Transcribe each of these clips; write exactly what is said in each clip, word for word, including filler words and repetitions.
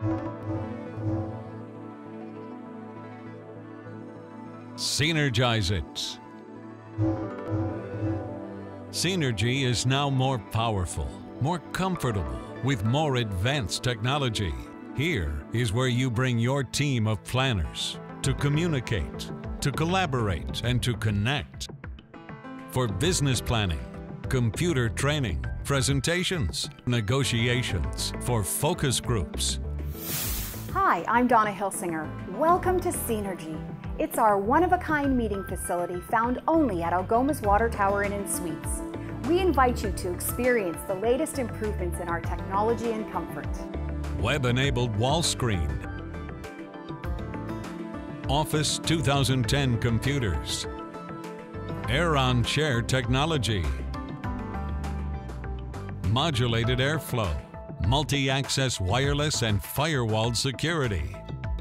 Synergize it. Synergy is now more powerful, more comfortable, with more advanced technology. Here is where you bring your team of planners to communicate, to collaborate, and to connect. For business planning, computer training, presentations, negotiations, for focus groups. Hi, I'm Donna Hilsinger. Welcome to Synergy. It's our one-of-a-kind meeting facility found only at Algoma's Water Tower Inn and Suites. We invite you to experience the latest improvements in our technology and comfort. Web-enabled wall screen. Office two thousand ten computers. Air-on chair technology. Modulated airflow. Multi-access wireless and firewalled security.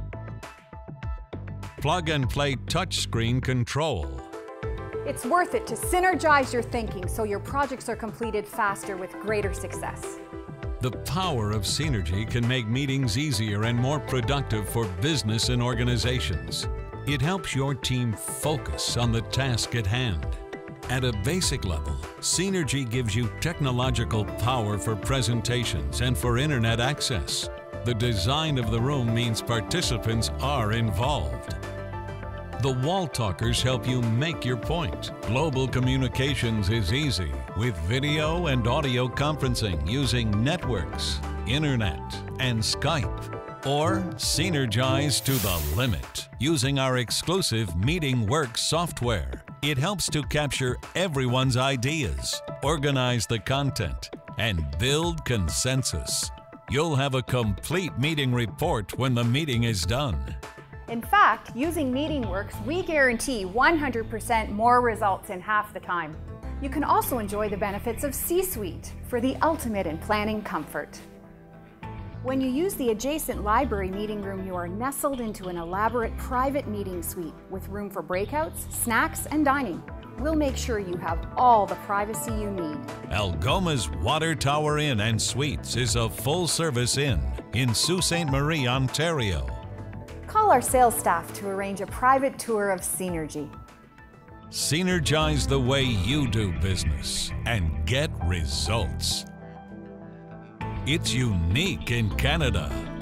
Plug-and-play touchscreen control. It's worth it to synergize your thinking so your projects are completed faster with greater success. The power of Synergy can make meetings easier and more productive for business and organizations. It helps your team focus on the task at hand. At a basic level, Synergy gives you technological power for presentations and for internet access. The design of the room means participants are involved. The wall talkers help you make your point. Global communications is easy with video and audio conferencing using networks, internet, and Skype. Or synergize to the limit using our exclusive MeetingWorks software. It helps to capture everyone's ideas, organize the content, and build consensus. You'll have a complete meeting report when the meeting is done. In fact, using MeetingWorks, we guarantee one hundred percent more results in half the time. You can also enjoy the benefits of C-Suite for the ultimate in planning comfort. When you use the adjacent library meeting room, you are nestled into an elaborate private meeting suite with room for breakouts, snacks, and dining. We'll make sure you have all the privacy you need. Algoma's Water Tower Inn and Suites is a full-service inn in Sault Ste. Marie, Ontario. Call our sales staff to arrange a private tour of Synergy. Synergize the way you do business and get results. It's unique in Canada.